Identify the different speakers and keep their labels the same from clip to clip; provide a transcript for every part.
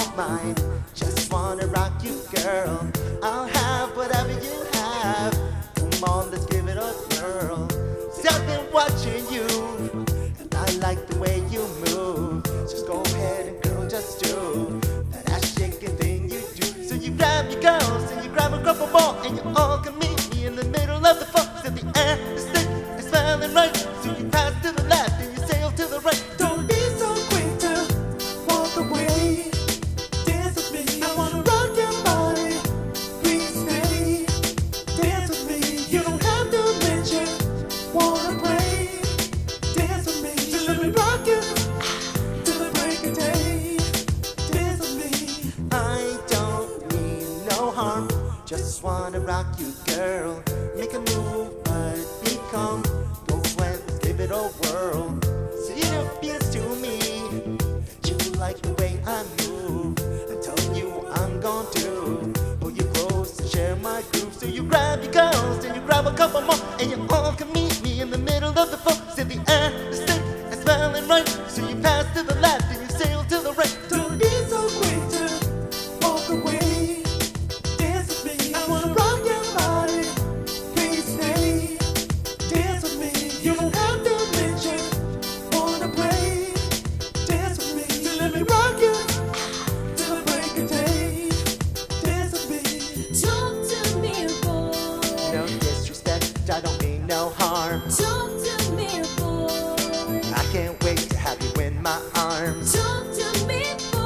Speaker 1: all mine. Just wanna rock you, girl. I'll have whatever you have. Come on, let's give it a whirl. See, I've been watching you, and I like the way you move. Just go ahead and girl, just do that ass shaking thing you do. So you grab your girls and you grab a couple more, and you all can meet me in the middle of the floor. So the air is thick, it's smelling right. So you pass to the left and you sail to the right.
Speaker 2: Don't be so quick to walk away. Dance with me. I wanna rock your body. Please stay. Dance with me. You don't have to mention. Wanna play. Dance with me. Just let me rock you till the break of day. Dance with me.
Speaker 1: I don't mean no harm. Just wanna rock you, girl. Make a move, but be calm. Go ahead, give it a whirl. See it appears to me you like the way I move. I'm telling you I'm gon' do. Pull you close and share my groove. So you grab your girls and you grab a couple more, and you all can meet me in the middle of the floor. See the air is thick and smelling right. So you pass to the left and you sail to the right.
Speaker 2: Don't be so quick to walk away. Dance with me. I wanna rock your body. Please stay. Dance with me. You don't have to mention. Wanna play. Dance with me. So let me rock you till the break of day. Dance with me.
Speaker 3: Talk to me, boy.
Speaker 1: No disrespect, I don't mean no harm.
Speaker 3: Talk to me, boy.
Speaker 1: I can't wait to have you in my arms.
Speaker 3: Talk to me,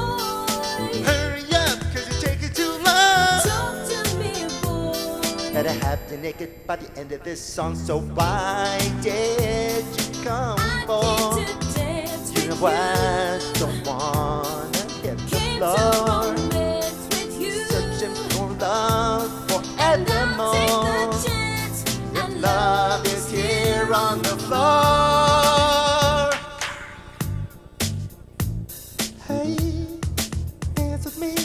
Speaker 3: boy.
Speaker 1: Hurry up, cause you're taking too long.
Speaker 3: Talk to me, boy.
Speaker 1: Better have you naked by the end of this song. So why did you come
Speaker 3: I
Speaker 1: for?
Speaker 3: need to dance
Speaker 1: You know
Speaker 3: with
Speaker 1: what? Don't wanna hit the
Speaker 3: Came to
Speaker 1: floor.
Speaker 3: romance with you.
Speaker 1: Searching for love
Speaker 3: And I'll
Speaker 1: forevermore.
Speaker 3: take the chance. And
Speaker 1: Love is here on the floor. Hey, dance with me.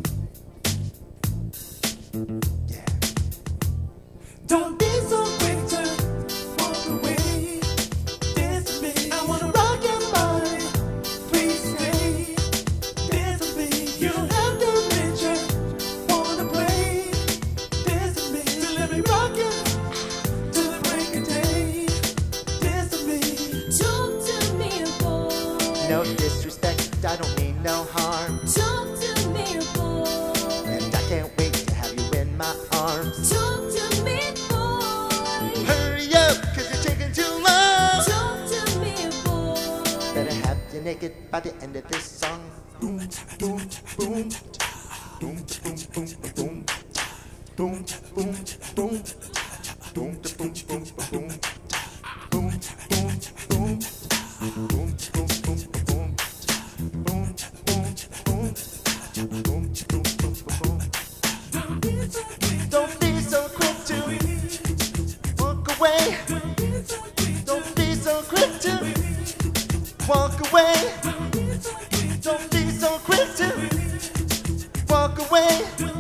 Speaker 1: Yeah.
Speaker 2: Don't be so quick to walk away. Dance with me. I wanna rock your body. Please stay. Dance with me. You don't have to mention. Wanna play. Dance with me. So let me rock you till the break of day. Dance with me.
Speaker 3: talk to me, boy.
Speaker 1: No disrespect, I don't mean no harm.
Speaker 3: Talk to me, boy.
Speaker 1: And I can't wait to have you in my arms.
Speaker 3: Talk to me, boy.
Speaker 1: Hurry up, cause you're taking too long.
Speaker 3: Talk to me, boy.
Speaker 1: Better have you naked by the end of this song. Boom, boom, boom. Boom, boom, boom, boom. Boom, boom, boom. Boom, boom, boom, boom. Boom, boom, boom. Boom, boom, boom, boom. Boom, boom, boom. Boom, boom, boom, boom. Don't be so quick to walk away. Don't be so quick to walk away. Don't be so quick to walk away.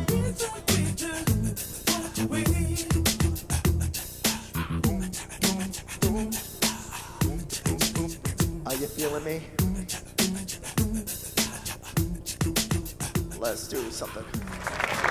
Speaker 1: Are you feeling me? Let's do something.